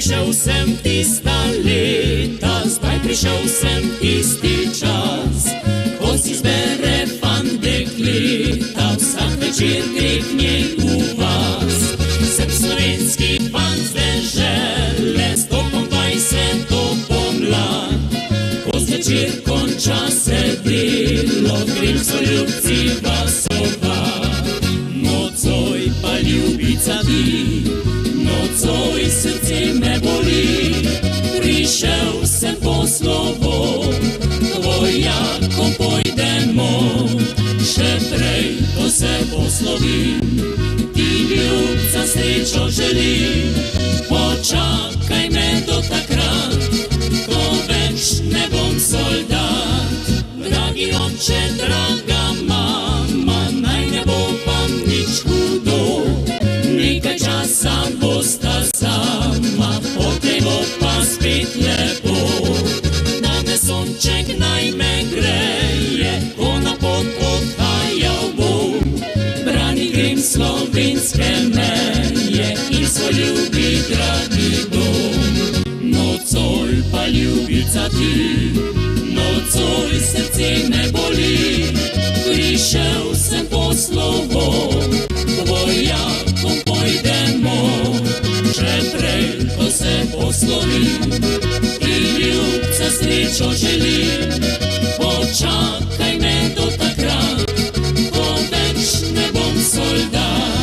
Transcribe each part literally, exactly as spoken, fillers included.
prišel sem tista leta, zdaj prišel sem tisti čas, ko si zbere fant dekleta, vsak večer gre k njej v vas. Sem slovenski fant z dežele, stopam dvajseto pomlad, ko zvečer konča se delo, grem so ljubci vasovat. Nocoj pa ljubica ti, nocoj srce me boli, prišel sem po slovo, dvojakom pojdemo, še prej, ko se poslovim, ti ljubca srečo želim. Počakaj me do takrat, ko več ne bom soldat. Dragi oče, draga mama, naj ne bo vam nič hudo, nekaj časa bosta sama, potem bo pa spet lepo. Danes sonček naj me greje, ko na pot odhajal bom, brani grem slovenske meje in svoj ljubi dragi dom. Nocoj pa ljubica ti, nocoj srce me boli, prišel sem po slovo, dvojakom pojdemo, še prej, ko se poslovim, ti ljubca srečo želim. Počakaj me do takrat, ko več ne bom soldat.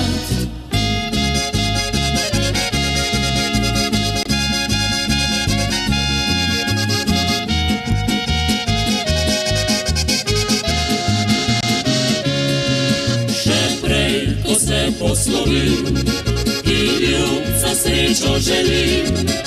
Poslovim, ti ljubca srečo želim.